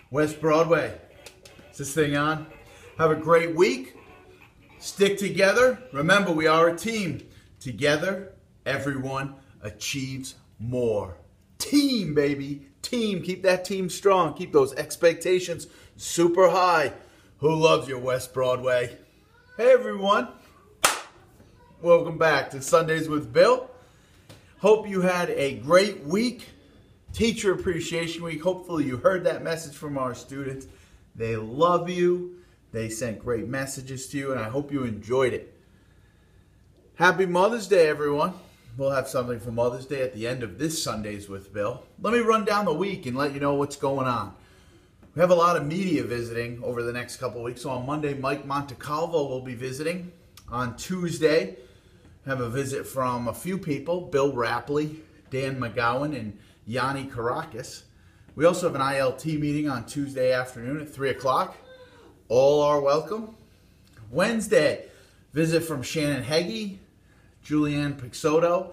West Broadway. Is this thing on? Have a great week. Stick together. Remember, we are a team. Together, everyone achieves more. Team, baby. Team. Keep that team strong. Keep those expectations super high. Who loves your West Broadway? Hey, everyone. Welcome back to Sundays with Bill. Hope you had a great week. Teacher Appreciation Week. Hopefully you heard that message from our students. They love you. They sent great messages to you, and I hope you enjoyed it. Happy Mother's Day, everyone. We'll have something for Mother's Day at the end of this Sundays with Bill. Let me run down the week and let you know what's going on. We have a lot of media visiting over the next couple of weeks. So on Monday, Mike Montecalvo will be visiting. On Tuesday, have a visit from a few people, Bill Rapley, Dan McGowan, and Yanni Caracas. We also have an ILT meeting on Tuesday afternoon at 3 o'clock. All are welcome. Wednesday, visit from Shannon Heggie, Julianne Pixoto,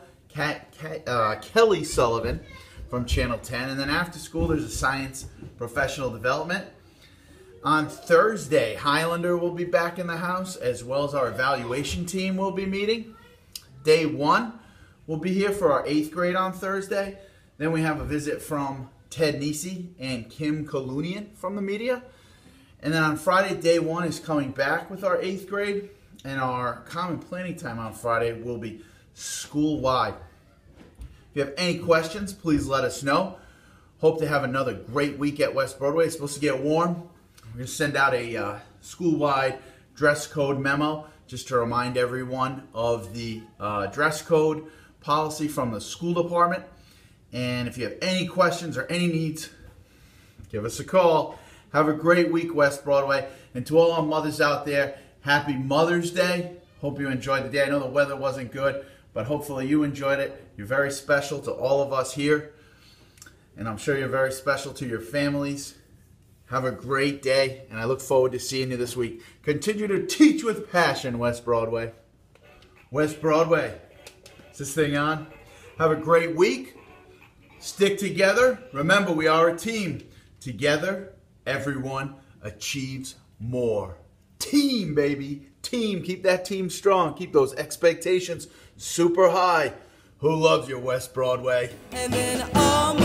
Kelly Sullivan from Channel 10. And then after school, there's a science professional development. On Thursday, Highlander will be back in the house, as well as our evaluation team will be meeting. Day 1 will be here for our 8th grade on Thursday. Then we have a visit from Ted Nisi and Kim Kalunian from the media. And then on Friday, Day 1 is coming back with our 8th grade. And our common planning time on Friday will be school-wide. If you have any questions, please let us know. Hope to have another great week at West Broadway. It's supposed to get warm. We're going to send out a school-wide dress code memo just to remind everyone of the dress code policy from the school department. And if you have any questions or any needs, give us a call. Have a great week, West Broadway. And to all our mothers out there, happy Mother's Day. Hope you enjoyed the day. I know the weather wasn't good, but hopefully you enjoyed it. You're very special to all of us here. And I'm sure you're very special to your families. Have a great day, and I look forward to seeing you this week. Continue to teach with passion, West Broadway. West Broadway. Is this thing on? Have a great week. Stick together. Remember, we are a team. Together, everyone achieves more. Team, baby. Team. Keep that team strong. Keep those expectations super high. Who loves your West Broadway? And then